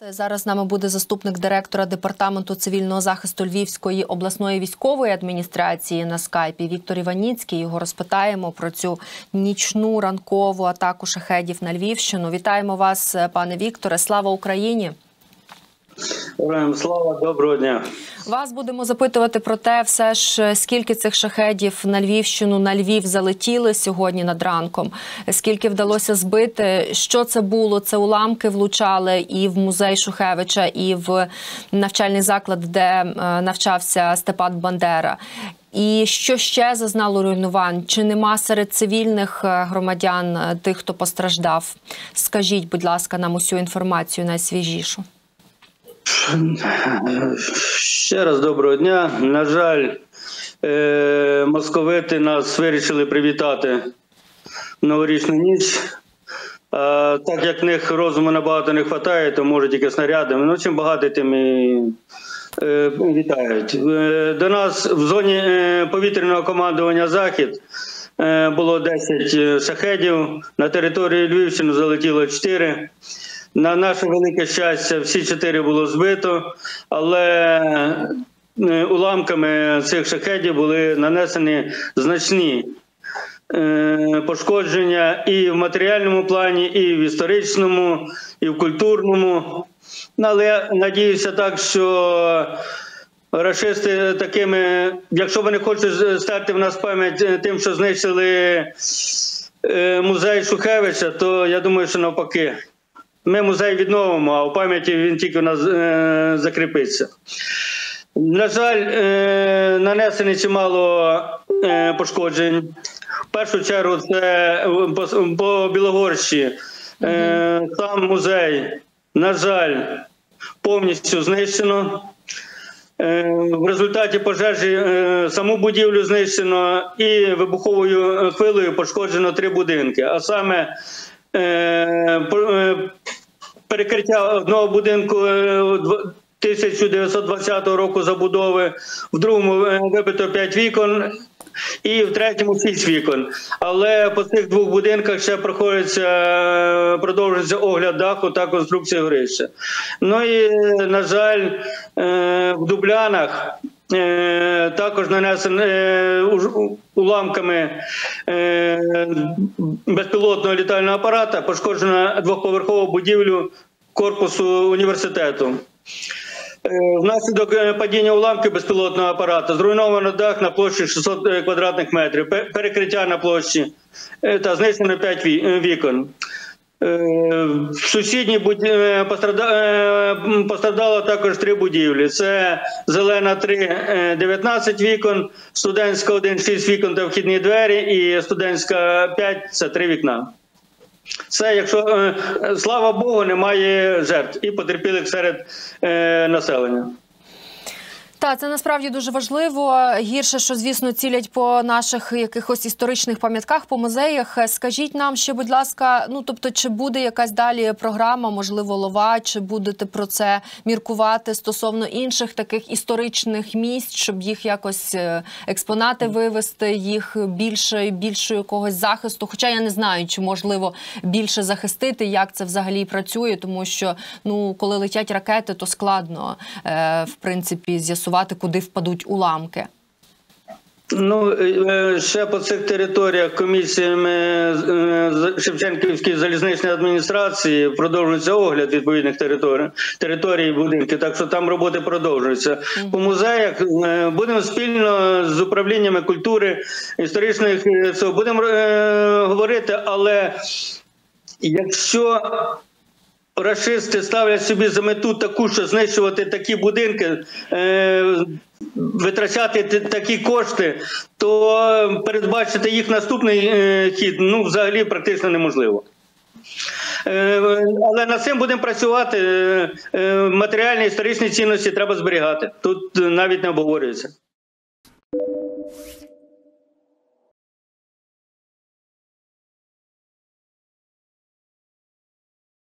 Зараз з нами буде заступник директора Департаменту цивільного захисту Львівської обласної військової адміністрації на скайпі Віктор Іваніцький. Його розпитаємо про цю нічну ранкову атаку шахедів на Львівщину. Вітаємо вас, пане Вікторе. Слава Україні! Слава, доброго дня. Вас будемо запитувати про те, все ж, скільки цих шахедів на Львівщину, на Львів залетіли сьогодні над ранком, скільки вдалося збити, що це було, це уламки влучали і в музей Шухевича, і в навчальний заклад, де навчався Степан Бандера. І що ще зазнало руйнувань? Чи нема серед цивільних громадян тих, хто постраждав? Скажіть, будь ласка, нам усю інформацію найсвіжішу. Ще раз доброго дня. На жаль, московити нас вирішили привітати в новорічну ніч. Так як в них розуму набагато не вистачає, то може тільки снарядами. Ну, чим багато, тим і вітають. До нас в зоні повітряного командування «Захід» було 10 шахедів. На території Львівщини залетіло 4. На наше велике щастя, всі 4 було збито, але уламками цих шахедів були нанесені значні пошкодження і в матеріальному плані, і в історичному, і в культурному. Але я надіюся так, що рашисти такими, якщо вони хочуть стерти в нас пам'ять тим, що знищили музей Шухевича, то я думаю, що навпаки. Ми музей відновимо, а у пам'яті він тільки у нас закріпиться. На жаль, нанесені чимало пошкоджень. В першу чергу це по Білогорщі. Сам музей, на жаль, повністю знищено. В результаті пожежі саму будівлю знищено і вибуховою хвилею пошкоджено 3 будинки. А саме перекриття одного будинку 1920 року забудови, в другому вибито 5 вікон і в третьому 6 вікон. Але по цих 2 будинках ще продовжується огляд даху та конструкція горища. Ну і, на жаль, в Дублянах також нанесено уламками безпілотного літального апарата, пошкоджено 2-поверхову будівлю корпусу університету. Внаслідок падіння уламків безпілотного апарата зруйновано дах на площі 600 квадратних метрів, перекриття на площі та знищено 5 вікон. В сусідній постраждало також 3 будівлі. Це Зелена 3, 19 вікон, Студентська 1, 6 вікон та вхідні двері, і Студентська 5, це 3 вікна. Це, якщо, слава Богу, немає жертв і потерпілих серед населення. Так, це насправді дуже важливо. Гірше, що, звісно, цілять по наших якихось історичних пам'ятках, по музеях. Скажіть нам ще, будь ласка, ну, тобто, чи буде якась далі програма, можливо, лова, чи будете про це міркувати стосовно інших таких історичних місць, щоб їх якось експонати вивести, їх більше якогось захисту? Хоча я не знаю, чи можливо більше захистити, як це взагалі працює, тому що, ну, коли летять ракети, то складно, в принципі, з'ясувати, куди впадуть уламки. Ну, ще по цих територіях комісіями Шевченківської залізничної адміністрації продовжується огляд відповідних територій і будинків, так що там роботи продовжуються. По музеях будемо спільно з управліннями культури, історичних, будемо говорити, але якщо рашисти ставлять собі за мету таку, що знищувати такі будинки, витрачати такі кошти, то передбачити їх наступний хід, ну, взагалі практично неможливо. Але над цим будемо працювати. Матеріальні історичні цінності треба зберігати. Тут навіть не обговорюється.